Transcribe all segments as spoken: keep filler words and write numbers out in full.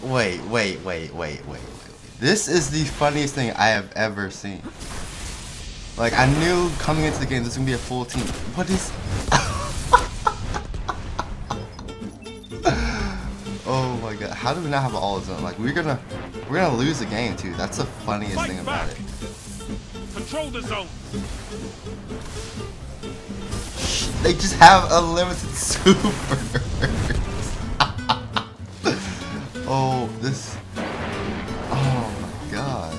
Wait, wait, wait, wait, wait, wait. This is the funniest thing I have ever seen. Like, I knew coming into the game this was gonna be a full team. What is... Oh my god, how do we not have all of them? Like, we're gonna... We're gonna lose the game, too. That's the funniest Fight thing about back. it. Control the zone. They just have unlimited super. Oh, this... Oh my god.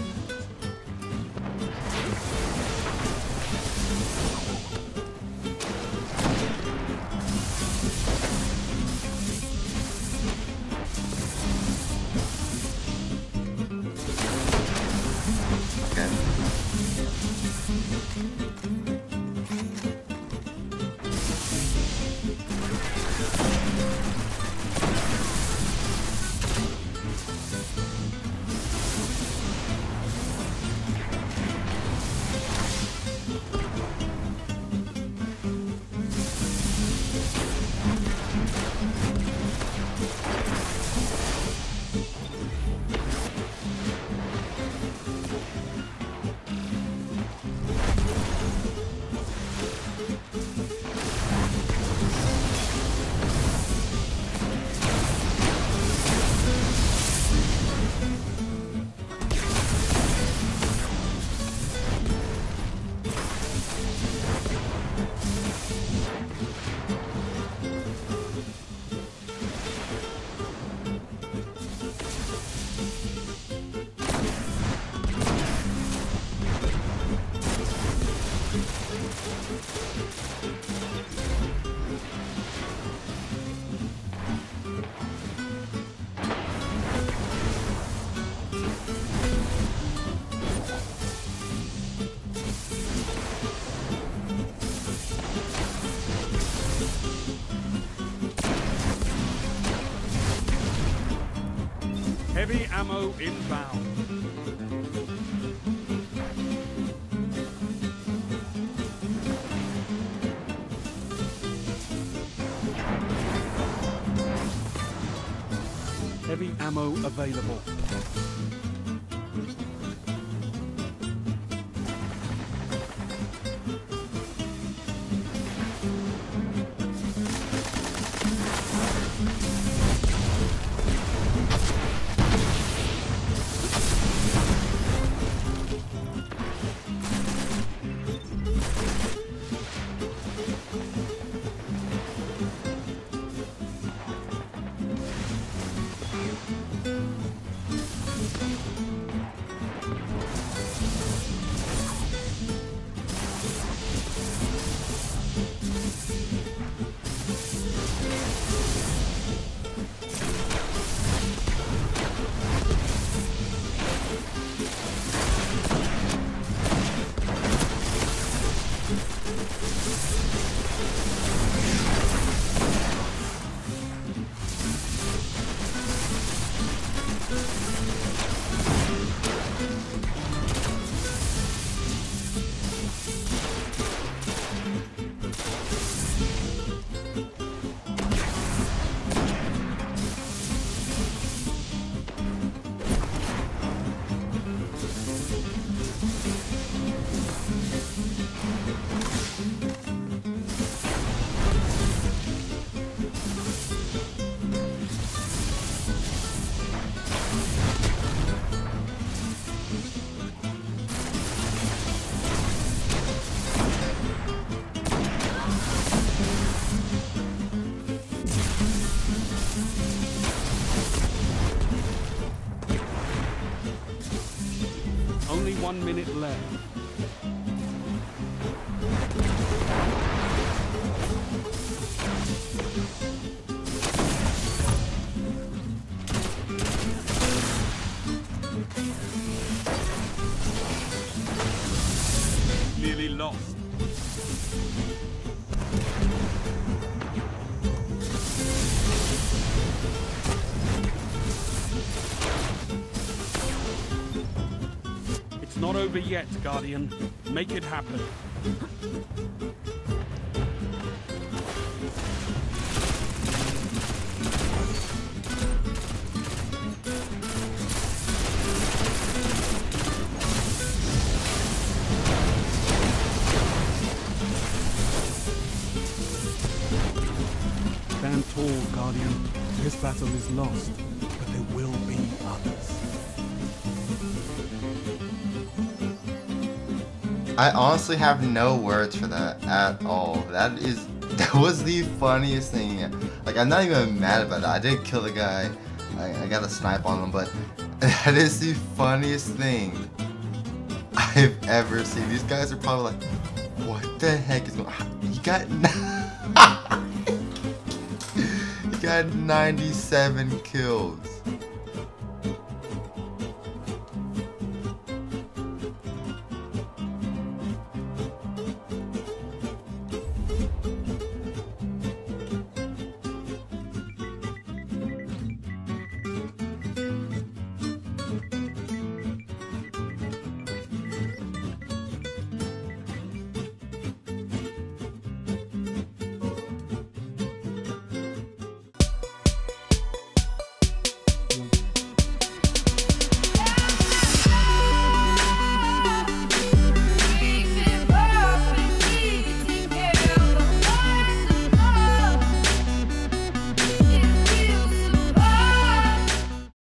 Okay. Heavy ammo inbound. Heavy ammo available. Only one minute left. Nearly lost. It's not over yet, Guardian. Make it happen. stand tall, Guardian. This battle is lost, but there will be others. I honestly have no words for that at all. That is, that was the funniest thing. Like, I'm not even mad about it. I did kill the guy. I, I got a snipe on him, but that is the funniest thing I've ever seen. These guys are probably like, what the heck is going on? He got, he got ninety-seven kills.